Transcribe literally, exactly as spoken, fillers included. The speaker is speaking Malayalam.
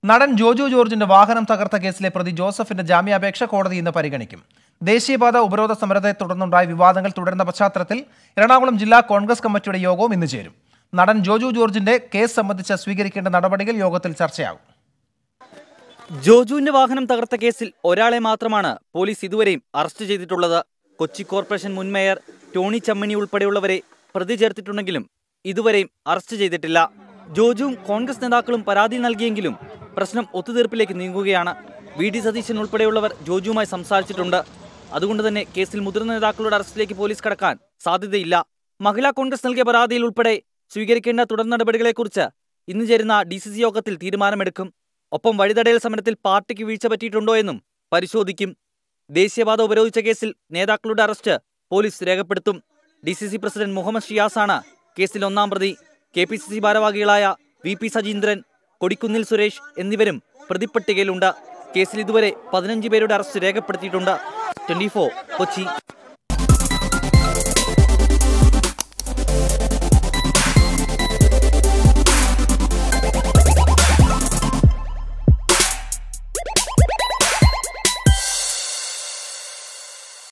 നടൻ ജോജു ജോർജിന്റെ വാഹനം തകർത്ത കേസിലെ പ്രതി ജോസഫിന്റെ ജാമ്യാപേക്ഷ കോടതി ഇന്ന് പരിഗണിക്കും. ദേശീയപാത ഉപരോധ സമരത്തെ തുടർന്നുണ്ടായ വിവാദങ്ങൾ തുടരുന്ന പശ്ചാത്തലത്തിൽ എറണാകുളം ജില്ലാ കോൺഗ്രസ് കമ്മിറ്റിയുടെ യോഗവും ഇന്ന് ചേരും. നടൻ ജോജു ജോർജിന്റെ കേസ് സംബന്ധിച്ച് സ്വീകരിക്കേണ്ട നടപടികൾ യോഗത്തിൽ ചർച്ചയാകും. ജോജുവിന്റെ വാഹനം തകർത്ത കേസിൽ ഒരാളെ മാത്രമാണ് പോലീസ് ഇതുവരെയും അറസ്റ്റ് ചെയ്തിട്ടുള്ളത്. കൊച്ചി കോർപ്പറേഷൻ മുൻ മേയർ ടോണി ചമ്മണി ഉൾപ്പെടെയുള്ളവരെ പ്രതി ചേർത്തിട്ടുണ്ടെങ്കിലും ഇതുവരെയും അറസ്റ്റ് ചെയ്തിട്ടില്ല. ജോജുവും കോൺഗ്രസ് നേതാക്കളും പരാതി നൽകിയെങ്കിലും പ്രശ്നം ഒത്തുതീർപ്പിലേക്ക് നീങ്ങുകയാണ്. വി ഡി സതീശൻ ഉൾപ്പെടെയുള്ളവർ ജോജുവുമായി സംസാരിച്ചിട്ടുണ്ട്. അതുകൊണ്ട് തന്നെ കേസിൽ മുതിർന്ന നേതാക്കളുടെ അറസ്റ്റിലേക്ക് പോലീസ് കടക്കാൻ സാധ്യതയില്ല. മഹിളാ കോൺഗ്രസ് നൽകിയ പരാതിയിൽ ഉൾപ്പെടെ സ്വീകരിക്കേണ്ട തുടർ നടപടികളെക്കുറിച്ച് ഇന്ന് ചേരുന്ന ഡി സി സി യോഗത്തിൽ തീരുമാനമെടുക്കും. ഒപ്പം വഴിതടയൽ സമരത്തിൽ പാർട്ടിക്ക് വീഴ്ച പറ്റിയിട്ടുണ്ടോ എന്നും പരിശോധിക്കും. ദേശീയപാത ഉപരോധിച്ച കേസിൽ നേതാക്കളുടെ അറസ്റ്റ് പോലീസ് രേഖപ്പെടുത്തും. D C C president Muhammad ഷിയാസാണ് കേസിൽ ഒന്നാം പ്രതി. കെ പി സി സി ഭാരവാഹികളായ വി പി സജീന്ദ്രൻ, കൊടിക്കുന്നിൽ സുരേഷ് എന്നിവരും പ്രതിപ്പട്ടികയിലുണ്ട്. കേസിൽ ഇതുവരെ പതിനഞ്ച് പേരുടെ അറസ്റ്റ് രേഖപ്പെടുത്തിയിട്ടുണ്ട്. Twenty four Kochi.